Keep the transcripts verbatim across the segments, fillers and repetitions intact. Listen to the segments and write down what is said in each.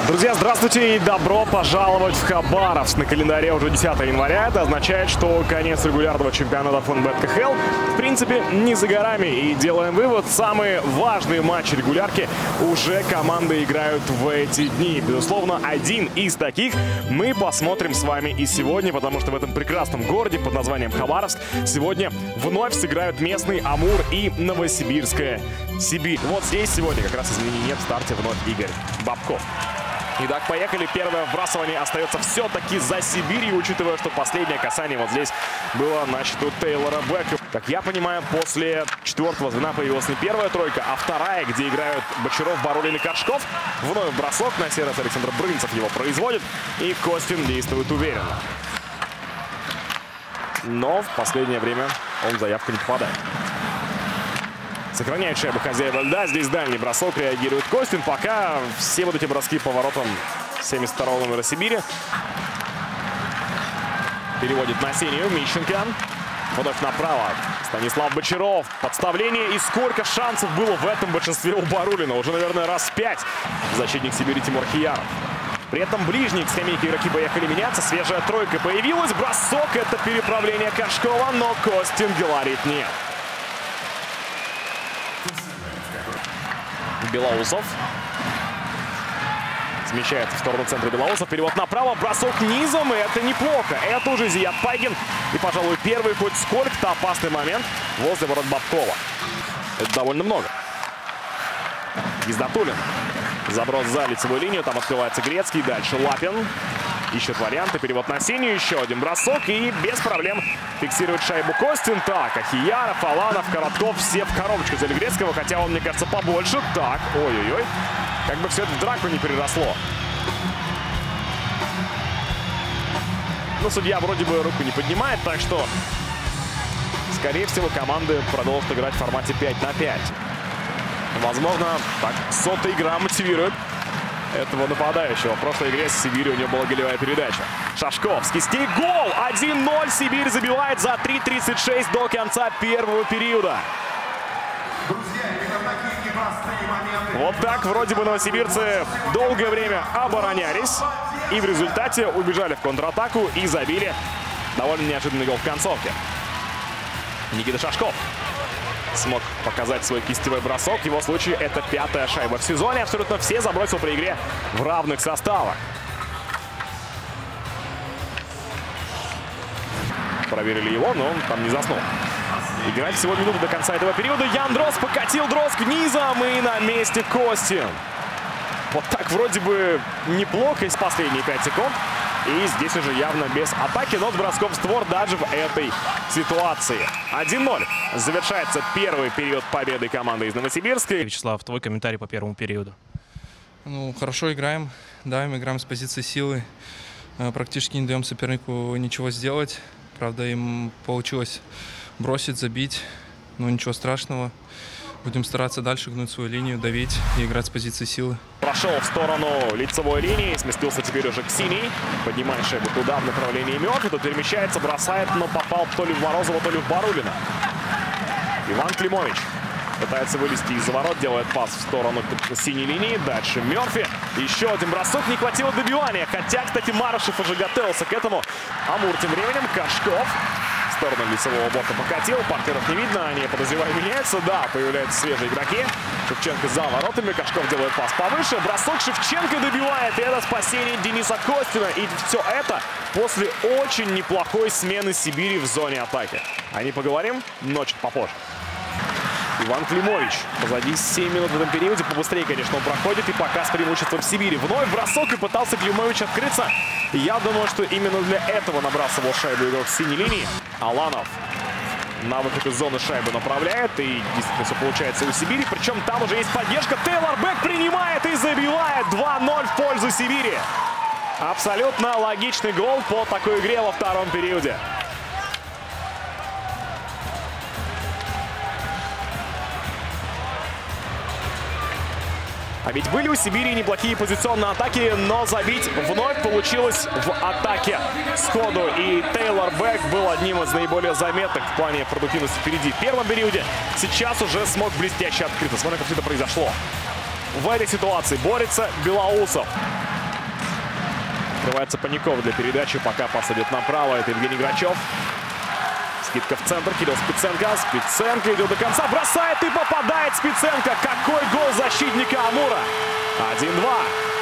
Друзья, здравствуйте и добро пожаловать в Хабаровск. На календаре уже десятое января. Это означает, что конец регулярного чемпионата ФНБ ка ха эл в принципе не за горами. И делаем вывод, самые важные матчи регулярки уже команды играют в эти дни. Безусловно, один из таких мы посмотрим с вами и сегодня, потому что в этом прекрасном городе под названием Хабаровск сегодня вновь сыграют местный Амур и Новосибирская Сибирь. Вот здесь сегодня как раз изменений нет, в старте вновь Игорь Бабков. Итак, поехали. Первое вбрасывание остается все-таки за Сибирью, учитывая, что последнее касание вот здесь было на счету Тейлора Бека. Как я понимаю, после четвертого звена появилась не первая тройка, а вторая, где играют Бочаров, Барулин и Коршков. Вновь бросок, на сей раз Александр Брынцев его производит, и Костин действует уверенно. Но в последнее время он в заявку не попадает. Сохраняет шайбу хозяева льда. Здесь дальний бросок, реагирует Костин. Пока все вот эти броски по воротам семьдесят второго номера Сибири. Переводит на синюю Мищенко. Вновь направо Станислав Бочаров. Подставление. И сколько шансов было в этом большинстве у Барулина. Уже, наверное, раз пять. Защитник Сибири Тимур Хияров. При этом ближний к скамейке игроки поехали меняться. Свежая тройка появилась. Бросок. Это переправление Коршкова. Но Костин говорит нет. Белоусов смещается в сторону центра Белоусов. Перевод направо, бросок низом, и это неплохо. Это уже Зият Пайгин. И, пожалуй, первый хоть сколько-то опасный момент возле ворот Бабкова. Это довольно много. Гиздатуллин. Заброс за лицевую линию. Там открывается Грецкий. Дальше Лапин. Ищет варианты. Перевод на синюю. Еще один бросок. И без проблем фиксирует шайбу Костин. Так, Ахияров, Аланов, Коротков. Все в коробочку взяли Грецкого. Хотя он, мне кажется, побольше. Так, ой-ой-ой. Как бы все это в драку не переросло. Но судья вроде бы руку не поднимает. Так что, скорее всего, команды продолжат играть в формате пять на пять. Возможно, так, сотая игра мотивирует этого нападающего. В прошлой игре с Сибирью у него была голевая передача. Шашков с кистей. Гол! один ноль. Сибирь забивает за три тридцать шесть до конца первого периода. Вот так вроде бы новосибирцы долгое время оборонялись. И в результате убежали в контратаку и забили довольно неожиданный гол в концовке. Никита Шашков смог показать свой кистевой бросок. В его случае это пятая шайба в сезоне. Абсолютно все забросил при игре в равных составах. Проверили его, но он там не заснул. Играть всего минуту до конца этого периода. Ян Дрозд покатил Дрозд низом, и на месте Костин. Вот так вроде бы неплохо из последние пять секунд. И здесь уже явно без атаки, но с броском в створ даже в этой ситуации. один ноль. Завершается первый период победы команды из Новосибирска. Вячеслав, твой комментарий по первому периоду. Ну, хорошо играем. Да, мы играем с позиции силы. Практически не даем сопернику ничего сделать. Правда, им получилось бросить, забить. Но ничего страшного. Будем стараться дальше гнуть свою линию, давить и играть с позиции силы. Прошел в сторону лицевой линии, сместился теперь уже к синей. Поднимает шайбу туда в направлении Мёрфи. Тут перемещается, бросает, но попал то ли в Морозова, то ли в Барулина. Иван Климович пытается вылезти из-за ворот, делает пас в сторону синей линии. Дальше Мёрфи. Еще один бросок, не хватило добивания. Хотя, кстати, Марышев уже готовился к этому. Амур тем временем, Коршков. В сторону лицевого бока покатил. Партнеров не видно, они, подозреваю, меняются. Да, появляются свежие игроки. Шевченко за воротами. Кашков делает пас повыше. Бросок Шевченко добивает. И это спасение Дениса Костина. И все это после очень неплохой смены Сибири в зоне атаки. О ней поговорим, но чуть попозже. Иван Климович. Позади семь минут в этом периоде. Побыстрее, конечно, он проходит. И пока с преимуществом Сибири. Вновь бросок, и пытался Климович открыться. Я думаю, что именно для этого набрасывал шайбу игрок с синей линии. Аланов на выход из зоны шайбу направляет. И действительно все получается у Сибири. Причем там уже есть поддержка. Тейлор Бек принимает и забивает. два ноль в пользу Сибири. Абсолютно логичный гол по такой игре во втором периоде. А ведь были у Сибири неплохие позиционные атаки, но забить вновь получилось в атаке сходу. И Тейлор Бек был одним из наиболее заметных в плане продуктивности впереди в первом периоде. Сейчас уже смог блестяще открыться. Смотрим, как все это произошло. В этой ситуации борется Белоусов. Открывается Паников для передачи. Пока посадит направо. Это Евгений Грачев. Скидка в центр. Кирилл Спиценко. Спиценко идет до конца. Бросает и попадает Спиценко. Какой гол защитника Амура. один-два.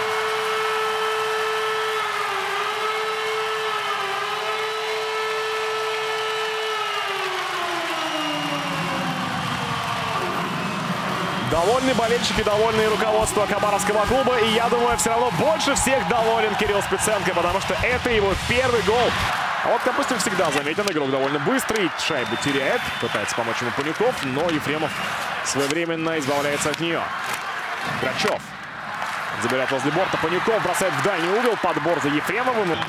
Довольны болельщики, довольны руководство Хабаровского клуба. И я думаю, все равно больше всех доволен Кирилл Спиценко, потому что это его первый гол. А вот, допустим, всегда заметен, игрок довольно быстрый, шайбу теряет, пытается помочь ему Панюков, но Ефремов своевременно избавляется от нее. Грачев забирает возле борта, Панюков бросает в дальний угол, подбор за Ефремовым.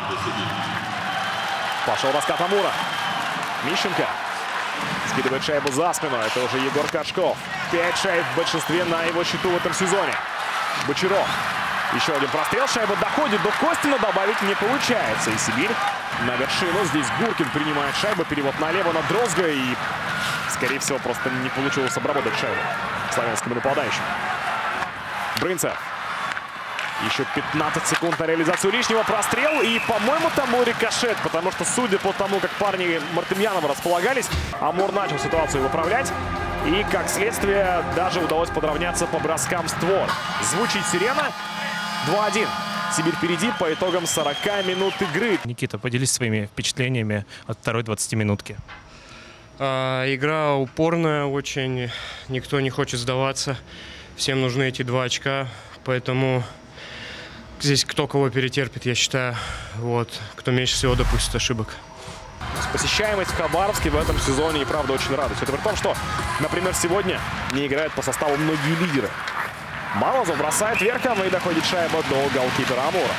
Пошел раскат Амура. Мищенко скидывает шайбу за спину, это уже Егор Кашков. Пять шайб в большинстве на его счету в этом сезоне. Бочаров. Еще один прострел, шайба доходит до Костина, добавить не получается. И Сибирь на вершину. Здесь Гуркин принимает шайбу, перевод налево на Дрозга. И, скорее всего, просто не получилось обработать шайбу славянским нападающим. Брынцев. Еще пятнадцать секунд на реализацию лишнего. Прострел. И, по-моему, там был рикошет. Потому что, судя по тому, как парни Мартемьянова располагались, Амур начал ситуацию выправлять. И, как следствие, даже удалось подравняться по броскам створ. Звучит сирена. два-один. Сибирь впереди по итогам сорока минут игры. Никита, поделись своими впечатлениями от второй двадцатиминутки. А, игра упорная очень. Никто не хочет сдаваться. Всем нужны эти два очка. Поэтому здесь кто кого перетерпит, я считаю. Вот. Кто меньше всего допустит ошибок. Посещаемость в Хабаровске в этом сезоне и правда очень радует. Это при том, что, например, сегодня не играют по составу многие лидеры. Морозов бросает верхом и доходит шайба до голкипера Амура.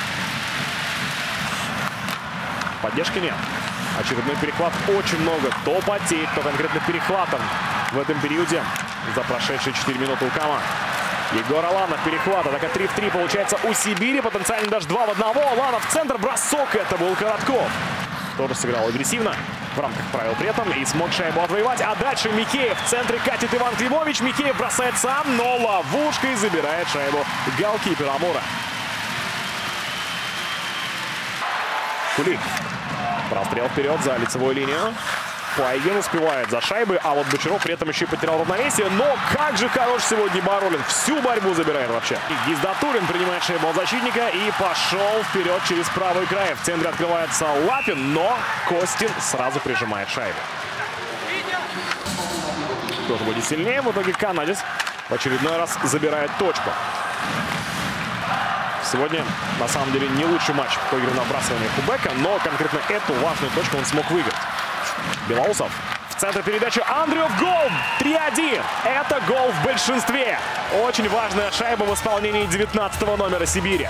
Поддержки нет. Очередной перехват, очень много. То потеет, то конкретно перехватом в этом периоде за прошедшие четыре минуты у команд. Егор Аланов, перехват. Атака три в три получается у Сибири. Потенциально даже два в одного. Аланов в центр, бросок. Это был Коротков. Тоже сыграл агрессивно в рамках правил при этом и смог шайбу отвоевать. А дальше Микеев. В центре катит Иван Климович. Микеев бросает сам, но ловушкой забирает шайбу голкипер Амура. Кулик. Прострел вперед за лицевую линию. Пайгин успевает за шайбы, а вот Бочаров при этом еще и потерял равновесие. Но как же хорош сегодня Барулин. Всю борьбу забирает вообще. Гиздатурин принимает шайбу от защитника и пошел вперед через правый край. В центре открывается Лапин, но Костин сразу прижимает шайбу. Кто-то будет сильнее. В итоге канадец в очередной раз забирает точку. Сегодня, на самом деле, не лучший матч по игре на вбрасывание Хубека, но конкретно эту важную точку он смог выиграть. Белоусов в центре передачи. Андреев гол! три-один. Это гол в большинстве. Очень важная шайба в исполнении девятнадцатого номера Сибири.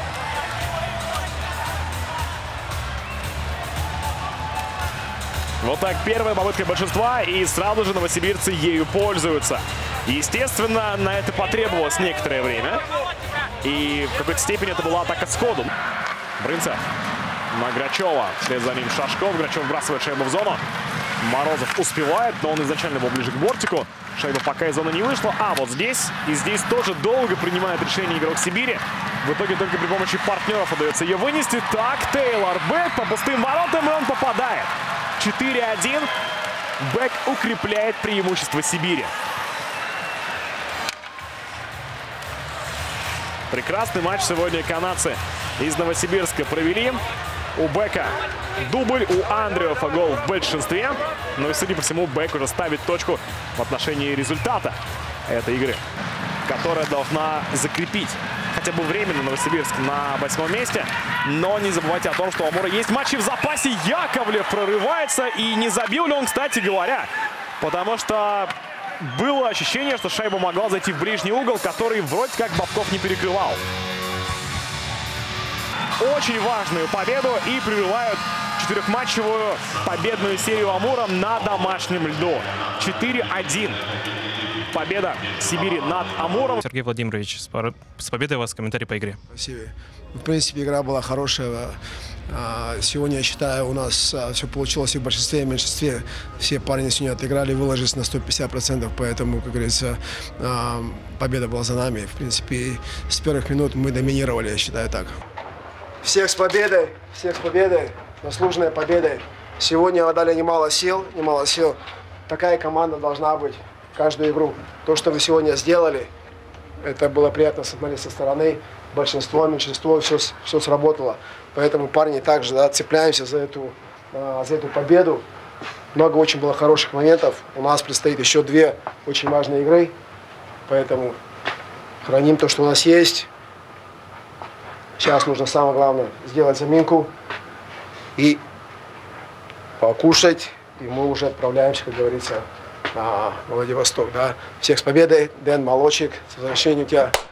Вот так первая попытка большинства, и сразу же новосибирцы ею пользуются. Естественно, на это потребовалось некоторое время. И в какой-то степени это была атака сходу. Брынцев на Грачева. Вслед за ним Шашков. Грачев вбрасывает шайбу в зону. Морозов успевает, но он изначально был ближе к бортику. Шайба пока из зоны не вышла. А вот здесь, и здесь тоже долго принимает решение игрок Сибири. В итоге только при помощи партнеров удается ее вынести. Так, Тейлор Бэк по пустым воротам, и он попадает. четыре-один. Бэк укрепляет преимущество Сибири. Прекрасный матч сегодня канадцы из Новосибирска провели. У Бека дубль, у Андреева гол в большинстве. Ну и, судя по всему, Бек уже ставит точку в отношении результата этой игры, которая должна закрепить хотя бы временно Новосибирск на восьмом месте. Но не забывайте о том, что у Амура есть матчи в запасе. Яковлев прорывается, и не забил ли он, кстати говоря, потому что было ощущение, что шайба могла зайти в ближний угол, который вроде как Бобков не перекрывал. Очень важную победу и прерывают четырехматчевую победную серию Амура на домашнем льду. четыре-один. Победа Сибири над Амуром. Сергей Владимирович, с победой вас, комментарий по игре. Спасибо. В принципе, игра была хорошая. Сегодня, я считаю, у нас все получилось и в большинстве, и в меньшинстве. Все парни сегодня отыграли, выложились на сто пятьдесят процентов, поэтому, как говорится, победа была за нами. В принципе, с первых минут мы доминировали, я считаю так. Всех с победой, всех с победой, заслуженной победой. Сегодня отдали немало сил, немало сил. Такая команда должна быть каждую игру. То, что вы сегодня сделали, это было приятно смотреть со стороны. Большинство, меньшинство, все, все сработало. Поэтому, парни, также да, цепляемся за эту, за эту победу. Много очень было хороших моментов. У нас предстоит еще две очень важные игры. Поэтому храним то, что у нас есть. Сейчас нужно самое главное сделать заминку и покушать. И мы уже отправляемся, как говорится, на Владивосток. Да. Всех с победой. Дэн, молодчик. С возвращением тебя.